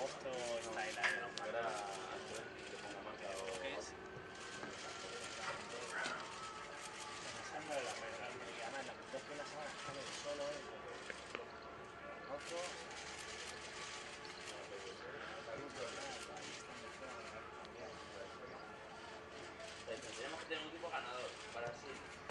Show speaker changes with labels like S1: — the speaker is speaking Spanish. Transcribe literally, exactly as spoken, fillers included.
S1: agosto está en la de los
S2: Ahora, le pongo marcado.
S1: ¿Qué es? Pensando en la regla, que además la verdad es que una semana está medio solo, ¿eh? Otro.
S2: Tenemos que tener un equipo ganador para así.